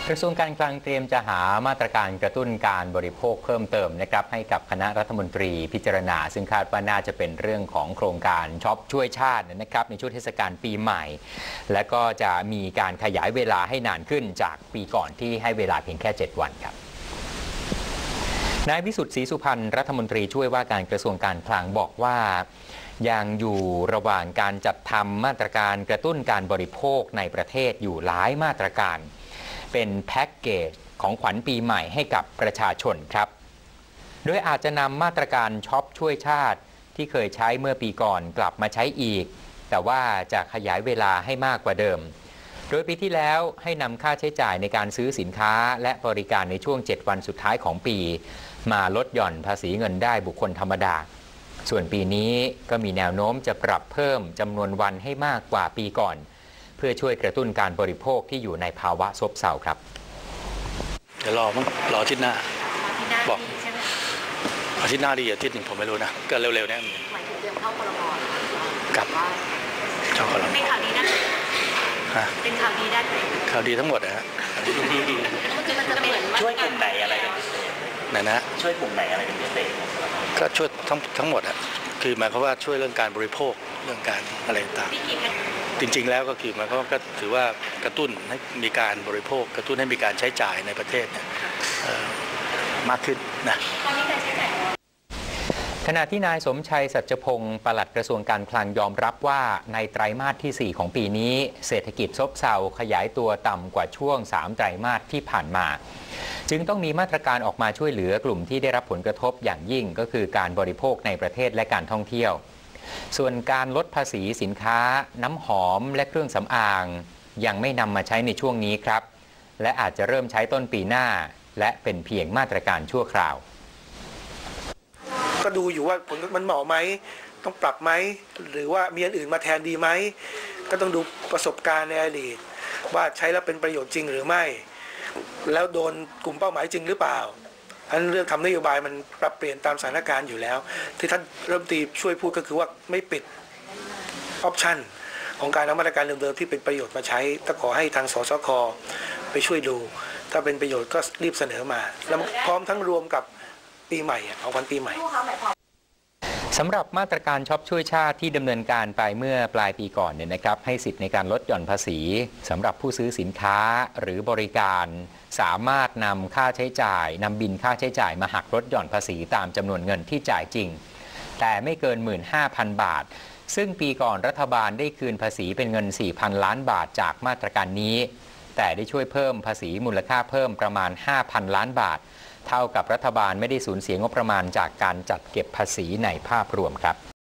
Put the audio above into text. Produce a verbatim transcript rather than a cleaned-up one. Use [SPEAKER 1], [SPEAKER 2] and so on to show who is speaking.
[SPEAKER 1] กระทรวงการคลังเตรียมจะหามาตรการกระตุ้นการบริโภคเพิ่มเติมนะครับให้กับคณะรัฐมนตรีพิจารณาซึ่งคาดว่าน่าจะเป็นเรื่องของโครงการช็อปช่วยชาตินะครับในช่วงเทศกาลปีใหม่และก็จะมีการขยายเวลาให้นานขึ้นจากปีก่อนที่ให้เวลาเพียงแค่เจ็ดวันครับนายวิสุทธิ์ศรีสุพรรณรัฐมนตรีช่วยว่าการกระทรวงการคลังบอกว่ายังอยู่ระหว่างการจัดทำมาตรการกระตุ้นการบริโภคในประเทศอยู่หลายมาตรการเป็นแพ็กเกจของขวัญปีใหม่ให้กับประชาชนครับโดยอาจจะนำมาตรการช็อปช่วยชาติที่เคยใช้เมื่อปีก่อนกลับมาใช้อีกแต่ว่าจะขยายเวลาให้มากกว่าเดิมโดยปีที่แล้วให้นำค่าใช้จ่ายในการซื้อสินค้าและบริการในช่วงเจ็ดวันสุดท้ายของปีมาลดหย่อนภาษีเงินได้บุคคลธรรมดาส่วนปีนี้ก็มีแนวโน้มจะปรับเพิ่มจำนวนวันให้มากกว่าปีก่อนเพื่อช่วยกระตุ้นการบริโภคที่อยู่ในภาวะซบเซาครับ
[SPEAKER 2] เดี๋ยวรอมั้งรออาทิตย์หน้าบอกอาทิตย์หน้าดีอาทิตย์หนึ่งผมไม่รู้นะก็เร็วๆเนี่ย
[SPEAKER 3] หมายถึงเตรียมเข้าครม.
[SPEAKER 2] กับเข้าครม.
[SPEAKER 3] เป็นข่าวดีนะเป็นข่าวดีได้เลย
[SPEAKER 2] ข่าวดีทั้งหมดนะฮะ
[SPEAKER 3] มันจะเป็น
[SPEAKER 4] ช่วยกลุ่มไหนอะไรเป็นพิเศษ
[SPEAKER 2] ไหนนะ
[SPEAKER 4] ช่วยกลุ่มไหนอะไรเป็นพิเศษ
[SPEAKER 2] ก็ช่วยทั้งทั้งหมดอะคือหมายความว่าช่วยเรื่องการบริโภคเรื่องการอะไรต่างจริงๆแล้วก็คือหมายความว่าก็ถือว่ากระตุ้นให้มีการบริโภคกระตุ้นให้มีการใช้จ่ายในประเทศเนี่ยมากขึ้นนะ
[SPEAKER 1] ขณะที่นายสมชัยสัจพงศ์ปลัดกระทรวงการคลังยอมรับว่าในไตรมาสที่สี่ของปีนี้เศรษฐกิจซบเซาขยายตัวต่ำกว่าช่วงสามไตรมาสที่ผ่านมาจึงต้องมีมาตรการออกมาช่วยเหลือกลุ่มที่ได้รับผลกระทบอย่างยิ่งก็คือการบริโภคในประเทศและการท่องเที่ยวส่วนการลดภาษีสินค้าน้ำหอมและเครื่องสำอางยังไม่นำมาใช้ในช่วงนี้ครับและอาจจะเริ่มใช้ต้นปีหน้าและเป็นเพียงมาตรการชั่วคราว
[SPEAKER 5] ก็ดูอยู่ว่าผลมันเหมาะไหมต้องปรับไหมหรือว่ามีอันอื่นมาแทนดีไหมก็ต้องดูประสบการณ์ในอดีตว่าใช้แล้วเป็นประโยชน์จริงหรือไม่แล้วโดนกลุ่มเป้าหมายจริงหรือเปล่าอันเรื่องทำนโยบายมันปรับเปลี่ยนตามสถานการณ์อยู่แล้วที่ท่านเริ่มตีช่วยพูดก็คือว่าไม่ปิดออปชันของการนำมาตรการเดิมๆที่เป็นประโยชน์มาใช้แต่ขอให้ทางสสค.ไปช่วยดูถ้าเป็นประโยชน์ก็รีบเสนอมาแล้วพร้อมทั้งรวมกับปีใหม่ของวันปีใหม่
[SPEAKER 1] สำหรับมาตรการช็อปช่วยชาติที่ดำเนินการไปเมื่อปลายปีก่อนเนี่ยนะครับให้สิทธิ์ในการลดหย่อนภาษีสำหรับผู้ซื้อสินค้าหรือบริการสามารถนำค่าใช้จ่ายนำบินค่าใช้จ่ายมาหักลดหย่อนภาษีตามจำนวนเงินที่จ่ายจริงแต่ไม่เกิน หนึ่งหมื่นห้าพัน บาทซึ่งปีก่อนรัฐบาลได้คืนภาษีเป็นเงิน สี่พัน ล้านบาทจากมาตรการนี้แต่ได้ช่วยเพิ่มภาษีมูลค่าเพิ่มประมาณ ห้าพัน ล้านบาทเท่ากับรัฐบาลไม่ได้สูญเสียงบประมาณจากการจัดเก็บภาษีในภาพรวมครับ